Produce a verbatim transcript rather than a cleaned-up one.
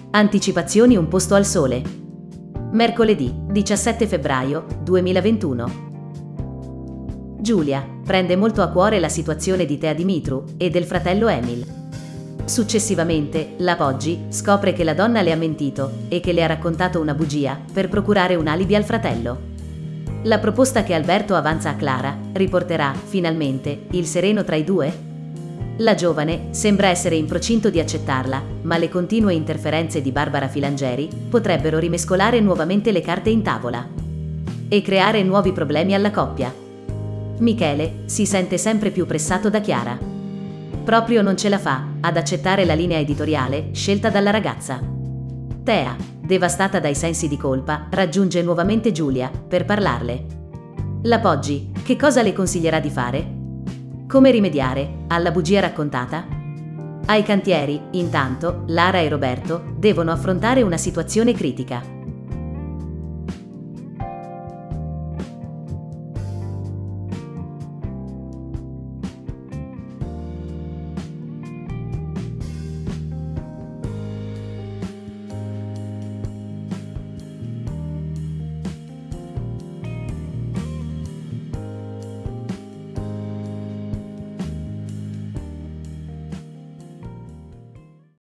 Anticipazioni un posto al sole. Mercoledì, diciassette febbraio duemilaventuno. Giulia prende molto a cuore la situazione di Tea Dimitru e del fratello Emil. Successivamente, la Poggi scopre che la donna le ha mentito e che le ha raccontato una bugia per procurare un alibi al fratello. La proposta che Alberto avanza a Clara riporterà, finalmente, il sereno tra i due? La giovane sembra essere in procinto di accettarla, ma le continue interferenze di Barbara Filangeri potrebbero rimescolare nuovamente le carte in tavola e creare nuovi problemi alla coppia. Michele si sente sempre più pressato da Chiara. Proprio non ce la fa ad accettare la linea editoriale scelta dalla ragazza. Tea, devastata dai sensi di colpa, raggiunge nuovamente Giulia per parlarle. La Poggi, che cosa le consiglierà di fare? Come rimediare alla bugia raccontata? Ai cantieri, intanto, Lara e Roberto devono affrontare una situazione critica.